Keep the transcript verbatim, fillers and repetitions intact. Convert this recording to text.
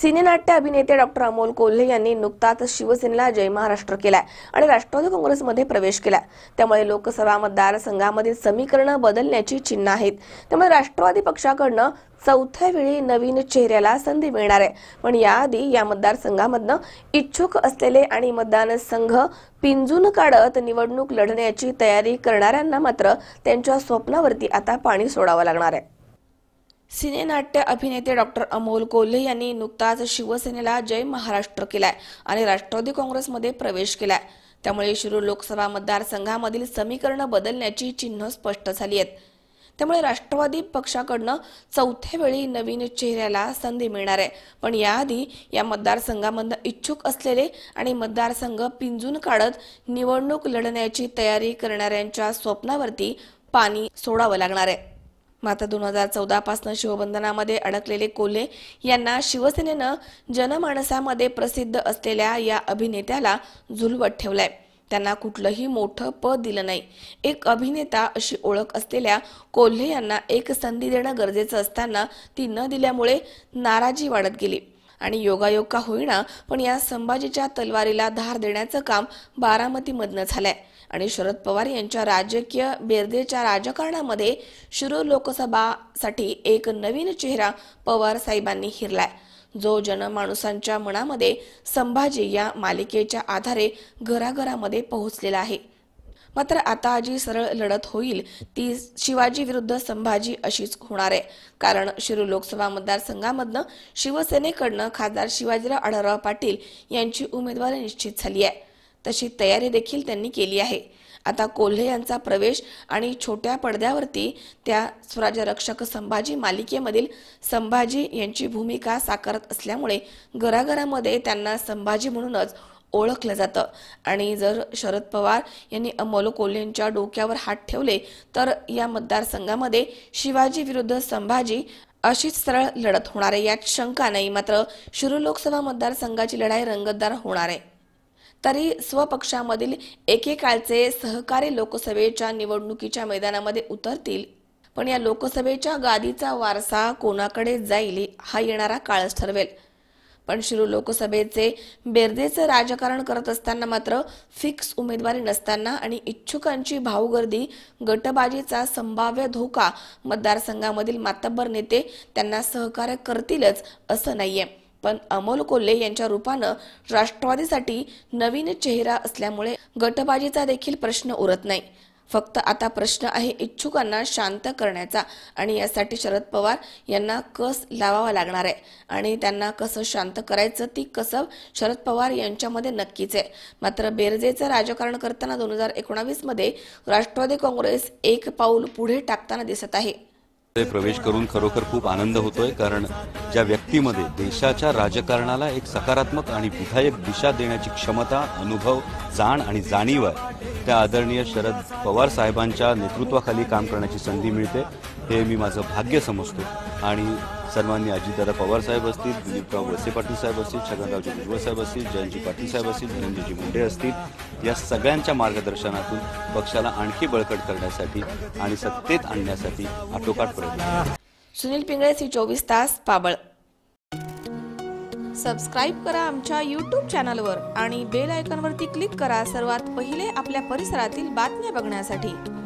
सिनेनाट्य अभिनेते डॉक्टर अमोल कोल्हे यांनी नुकताच शिवसेनेला जय महाराष्ट्र केलाय आणि राष्ट्रवादी काँग्रेसमध्ये प्रवेश केलाय। त्यामुळे लोकसभा मतदारसंघामधील समीकरण बदलण्याची चिन्ह आहेत। त्यामुळे राष्ट्रवादी पक्षाकडनं चौथ्या वेळी नवीन चेहऱ्याला संधी मिळणार आहे। पण याआधी या मतदारसंघामधनं इच्छुक असलेले आणि मतदान संघ पिंजून काढत निवडणूक लढण्याची तयारी करणाऱ्यांना मात्र त्यांच्या स्वप्नावरती आता पाणी सोडावं लागणार आहे। सिनेनाट्य अभिनेते डॉक्टर अमोल कोल्हे यांनी नुकताच शिवसेनेला जय महाराष्ट्र केलाय आणि राष्ट्रवादी काँग्रेसमध्ये प्रवेश केलाय। त्यामुळे शिरूर लोकसभा मतदारसंघामधील समीकरण बदलण्याची चिन्ह स्पष्ट झाली आहेत। त्यामुळे राष्ट्रवादी पक्षाकडनं चौथ्या वेळी नवीन चेहऱ्याला संधी मिळणार आहे। पण याआधी या मतदारसंघामधून इच्छुक असलेले आणि मतदारसंघ पिंजून काढत निवडणूक लढण्याची तयारी करणाऱ्यांच्या स्वप्नावरती पाणी सोडावं लागणार आहे। मात्र दोन हजार चौदा पासून शिवबंधनामध्ये अडकलेले कोल्हे यांना शिवसेनेनं जनमानसामध्ये प्रसिद्ध असलेल्या या अभिनेत्याला झुलवत ठेवलाय। त्यांना कुठलंही मोठं पद दिलं नाही। एक अभिनेता अशी ओळख असलेल्या कोल्हे यांना एक संधी देणं गरजेचं असताना ती न दिल्यामुळे नाराजी वाढत गेली आणि योगायोग का होईना पण या संभाजीच्या तलवारीला धार देण्याचं काम बारामतीमधनं झालंय आणि शरद पवार यांच्या राजकीय बेरदेच्या राजकारणामध्ये शिरूर लोकसभासाठी एक नवीन चेहरा पवार साहेबांनी हिरलाय, जो जनमानुसांच्या मनामध्ये संभाजी या मालिकेच्या आधारे घराघरामध्ये पोहोचलेला आहे। मात्र आता जी सरळ लढत होईल ती शिवाजी विरुद्ध संभाजी अशीच होणार आहे। कारण शिरूर लोकसभा मतदारसंघामधनं शिवसेनेकडनं खासदार शिवाजीराव आढळराव पाटील यांची उमेदवारी निश्चित झाली आहे। तशी तयारी देखील त्यांनी केली आहे। आता कोल्हे यांचा प्रवेश आणि छोट्या पडद्यावरती त्या स्वराज्य रक्षक संभाजी मालिकेमधील संभाजी यांची भूमिका साकारत असल्यामुळे घराघरामध्ये त्यांना संभाजी म्हणूनच ओळखलं जातं आणि जर शरद पवार यांनी अमोल कोल्हेंच्या डोक्यावर हात ठेवले तर या मतदारसंघामध्ये शिवाजी विरुद्ध संभाजी अशीच सरळ लढत होणार आहे, यात शंका नाही। मात्र शिरूर लोकसभा मतदारसंघाची लढाई रंगतदार होणार आहे। तरी स्वपक्षामधील एकेकाळचे सहकारी लोकसभेच्या निवडणुकीच्या मैदानामध्ये उतरतील, पण या लोकसभेच्या गादीचा वारसा कोणाकडे जाईल हा येणारा काळच ठरवेल। पण शिरूर लोकसभेचे बेरदेचं राजकारण करत असताना मात्र फिक्स उमेदवारी नसताना आणि इच्छुकांची भाऊगर्दी गटबाजीचा संभाव्य धोका मतदारसंघामधील मातब्बर नेते त्यांना सहकार्य करतीलच असं नाहीये। पण अमोल कोल्हे यांच्या रूपानं राष्ट्रवादीसाठी नवीन चेहरा असल्यामुळे गटबाजीचा देखील प्रश्न उरत नाही। फक्त आता प्रश्न आहे इच्छुकांना शांत करण्याचा आणि यासाठी शरद पवार यांना कस लावावा लागणार आहे आणि त्यांना कसं शांत करायचं ती कसब शरद पवार यांच्यामध्ये नक्कीच आहे। मात्र बेरजेचं राजकारण करताना दोन हजार एकोणावीस मध्ये राष्ट्रवादी काँग्रेस एक पाऊल पुढे टाकताना दिसत आहे। प्रवेश करून खरोखर खूप आनंद होतोय, कारण ज्या व्यक्तीमध्ये देशाच्या राजकारणाला एक सकारात्मक आणि विधायक दिशा देण्याची क्षमता, अनुभव, जाण आणि जाणीव आहे, त्या आदरणीय शरद पवार साहेबांच्या नेतृत्वाखाली काम करण्याची संधी मिळते हे मी माझं भाग्य समजतो। आणि सन्माननीय अजितदादा पवार साहेब असतील, दिलीपराव वळसे पाटील साहेब असतील, छगनरावजी भुजबळ साहेब असतील, जयंतजी पाटील साहेब असतील, धनंजयजी मुंडे असतील, या सगळ्यांच्या मार्गदर्शनातून पक्षाला आणखी बळकट करण्यासाठी आणि सत्तेत आणण्यासाठी आटोकाट प्रयत्न। सुनील पिंगळे, सी चोवीस तास, पाबळ। सबस्क्राईब करा आमच्या यूट्यूब चॅनलवर आणि बेल आयकॉनवरती क्लिक करा सर्वात पहिले आपल्या परिसरातील बातम्या बघण्यासाठी।